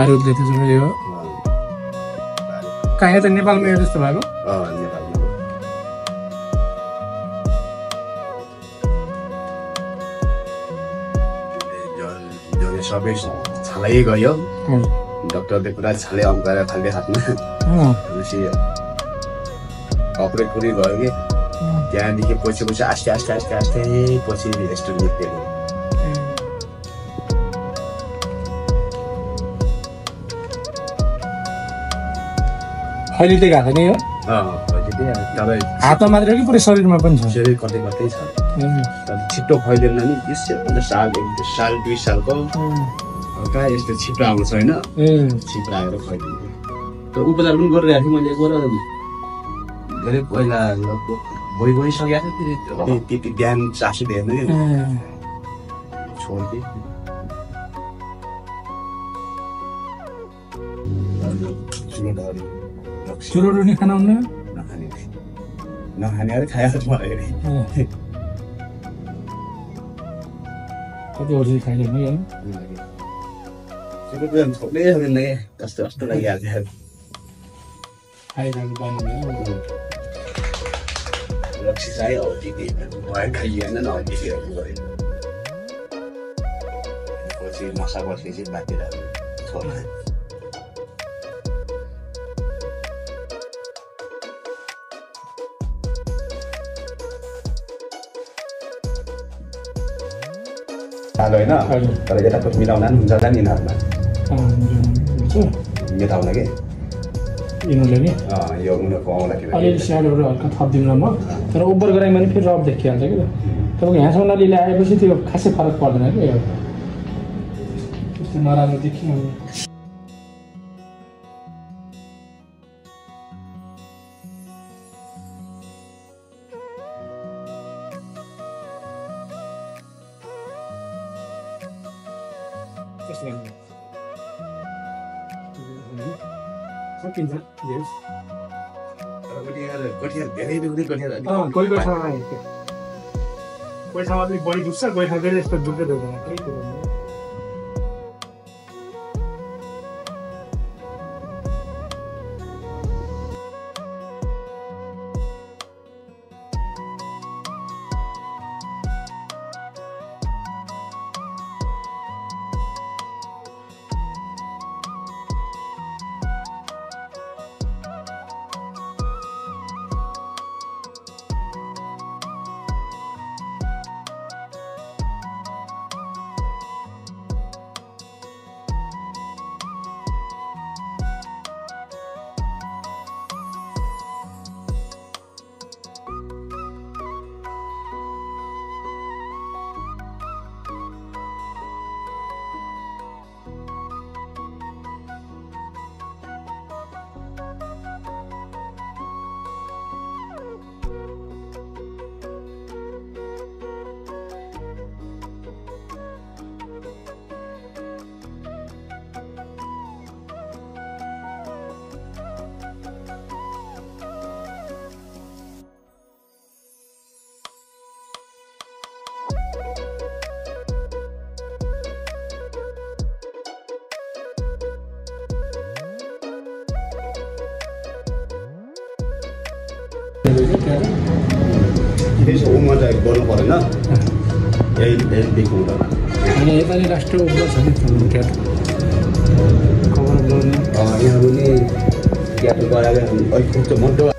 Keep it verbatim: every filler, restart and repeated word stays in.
बारुद देख्छु यो कहाँ त नेपालमा यो जस्तो भएको अ नेपालमा जो सबै छालै गयो डाक्टरले पुरा छाले अम्काएर थाल्दै हातमा पछि अपरेट पनि भयो कि त्यहाँदेखि पछि पछि आस्ते आस्ते आस्ते आस्ते पछि यस्तो निक्लेको अहिले चाहिँ गएको नि हो हातमा मात्र कि पुरै शरीरमा पनि छ शरीर कतै कतै छ छिटो फैलिएन नि यसो साल एक साल दुई सालको हल्का यस्तो छिटो आउँछ होइन छिटो आएर फैलिन्छ त्यो उपचार पनि गरिरहेको थिएँ मैले एकबार धेरै पहिला भइ गइसकेको थियो त्यति ध्यान चासो दिएन कि छोडिदिएँ चुरोटो नि खान हुन्न नखाने नखाने अरे खाइहाल्छ मलाई कति वर्ष खाइदैन नि चुरोटो छोड्नै सक्दैन कि कस्तो कस्तो लागिहाल्छ खाइरहनु पाउनु रक्सी चाहिँ अब त्यति भयो खाइएन न त्यतिहरू गऱ्यो पछि नसा बसेपछि बाँधेर छोड्न साल होइन तर यतापट्टि मिलाउन पनि हुन्छ होला नि यिनीहरूमा मेटाउन कि यिनीहरूले नि यो उनीहरूको आउँदाखेरि अलिअलि स्याडहरू हल्का थपिदिउँला म तर ओभर गराएमा पनि फेरि रफ देखिहाल्छ कि तपाईँको यहाँसम्म अलिअलि आएपछि त्यो खासै फरक पर्दैन कि त्यस्तो नराम्रो देखियो सकिन्छ यस कोही कोही ठाउँमा कोही ठाउँमा अलिक बढी दुख्छ कोही ठाउँ फेरि यस्तो दुख्दै दुख्दैन केही कुरो त्यसो उमा चाहिँ गर्नु परेन यही यहीदेखि हुँदैन अनि नेपाली राष्ट्र उपमा छ नि क्याट खबर गर्ने यहाँ पनि क्याट गराएर अलिक मन